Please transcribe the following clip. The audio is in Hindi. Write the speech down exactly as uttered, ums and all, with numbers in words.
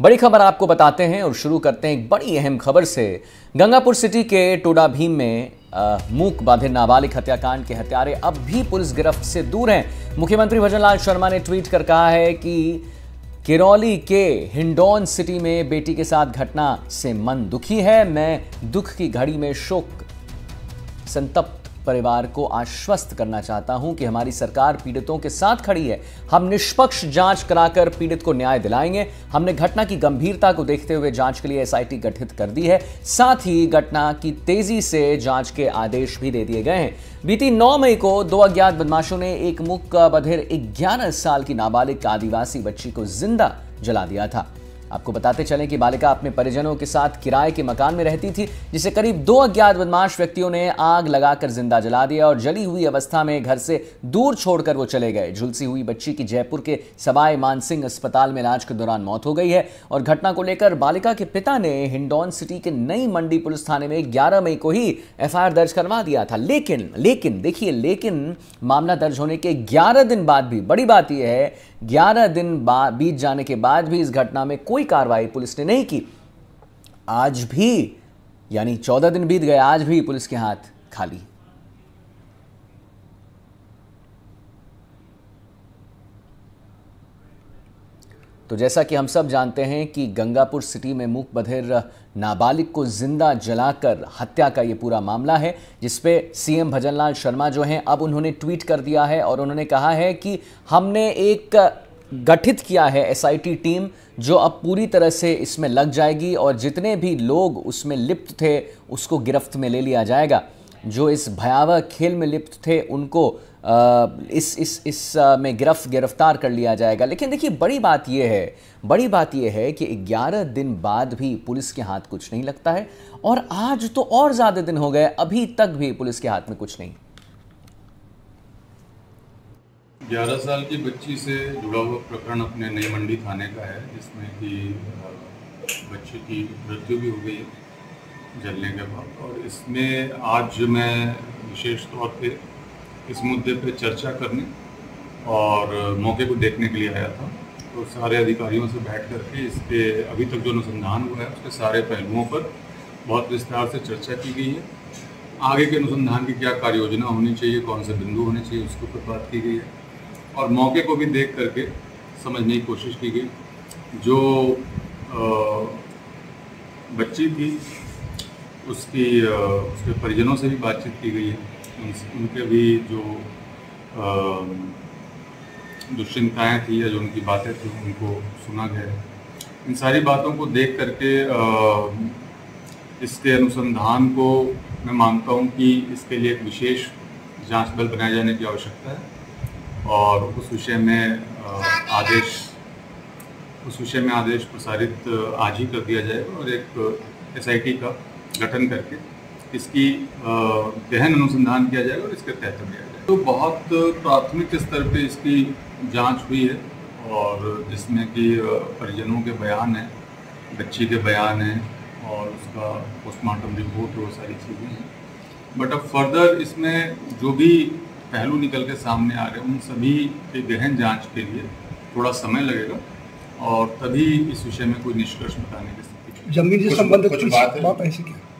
बड़ी खबर आपको बताते हैं और शुरू करते हैं एक बड़ी अहम खबर से। गंगापुर सिटी के टोडा भीम में आ, मूक बाधिर नाबालिग हत्याकांड के हत्यारे अब भी पुलिस गिरफ्त से दूर हैं। मुख्यमंत्री भजनलाल शर्मा ने ट्वीट कर कहा है कि किरौली के हिंडौन सिटी में बेटी के साथ घटना से मन दुखी है। मैं दुख की घड़ी में शोक संतप्त परिवार को आश्वस्त करना चाहता हूं कि हमारी सरकार पीड़ितों के साथ खड़ी है। हम निष्पक्ष जांच कराकर पीड़ित को न्याय दिलाएंगे। हमने घटना की गंभीरता को देखते हुए जांच के लिए एसआईटी गठित कर दी है। साथ ही घटना की तेजी से जांच के आदेश भी दे दिए गए हैं। बीती नौ मई को दो अज्ञात बदमाशों ने एक मूक बधिर ग्यारह साल की नाबालिग आदिवासी बच्ची को जिंदा जला दिया था। आपको बताते चलें कि बालिका अपने परिजनों के साथ किराए के मकान में रहती थी, जिसे करीब दो अज्ञात बदमाश व्यक्तियों ने आग लगाकर जिंदा जला दिया और जली हुई अवस्था में घर से दूर छोड़कर वो चले गए। झुलसी हुई बच्ची की जयपुर के सवाई मानसिंह अस्पताल में इलाज के दौरान मौत हो गई है और घटना को लेकर बालिका के पिता ने हिंडौन सिटी के नई मंडी पुलिस थाने में ग्यारह मई को ही एफआईआर दर्ज करवा दिया था। लेकिन लेकिन देखिए लेकिन मामला दर्ज होने के ग्यारह दिन बाद भी, बड़ी बात यह है, ग्यारह दिन बाद बीत जाने के बाद भी इस घटना में कोई कार्रवाई पुलिस ने नहीं की। आज भी, यानी चौदह दिन बीत गए, आज भी पुलिस के हाथ खाली। तो जैसा कि हम सब जानते हैं कि गंगापुर सिटी में मूक बधिर नाबालिग को जिंदा जलाकर हत्या का ये पूरा मामला है, जिसपे सीएम भजनलाल शर्मा जो हैं अब उन्होंने ट्वीट कर दिया है और उन्होंने कहा है कि हमने एक गठित किया है एसआईटी टीम जो अब पूरी तरह से इसमें लग जाएगी और जितने भी लोग उसमें लिप्त थे उसको गिरफ्त में ले लिया जाएगा। जो इस भयावह खेल में लिप्त थे उनको आ, इस इस इस आ, में गिरफ्त गिरफ्तार कर लिया जाएगा। लेकिन देखिए बड़ी बात यह है बड़ी बात यह है कि ग्यारह दिन बाद भी पुलिस के हाथ कुछ नहीं लगता है और आज तो और ज़्यादा दिन हो गए, अभी तक भी पुलिस के हाथ में कुछ नहीं। ग्यारह साल की बच्ची से जुड़ा हुआ प्रकरण अपने नई मंडी थाने का है, जिसमें कि बच्ची की मृत्यु भी हो गई है जलने के बाद। और इसमें आज मैं विशेष तौर पे इस मुद्दे पे चर्चा करने और मौके को देखने के लिए आया था। तो सारे अधिकारियों से बैठ करके इसके अभी तक जो अनुसंधान हुआ है उसके सारे पहलुओं पर बहुत विस्तार से चर्चा की गई है। आगे के अनुसंधान की क्या कार्य योजना होनी चाहिए, कौन से बिंदु होने चाहिए, उसके ऊपर बात की गई है और मौके को भी देख करके समझने की कोशिश की गई। जो आ, बच्ची थी उसकी आ, उसके परिजनों से भी बातचीत की गई है। उन, उनके भी जो दुश्चिंताएँ थी या जो उनकी बातें थी उनको सुना गया। इन सारी बातों को देख करके आ, इसके अनुसंधान को मैं मानता हूँ कि इसके लिए एक विशेष जांच दल बनाए जाने की आवश्यकता है और उस विषय में आदेश उस विषय में आदेश प्रसारित आज ही कर दिया जाएगा और एक एसआईटी का गठन करके इसकी गहन अनुसंधान किया जाएगा और इसके तहत दिया जाएगा। तो बहुत प्राथमिक स्तर पे इसकी जांच हुई है और जिसमें कि परिजनों के बयान हैं, बच्ची के बयान हैं और उसका पोस्टमार्टम रिपोर्ट, वो सारी चीज़ें हैं। बट अब फर्दर इसमें जो भी पहलू निकल के सामने आ रहे हैं उन सभी के गहन जांच के लिए थोड़ा समय लगेगा और तभी इस विषय में कोई निष्कर्ष बताने की स्थिति। जमीन से संबंधित कुछ बात है?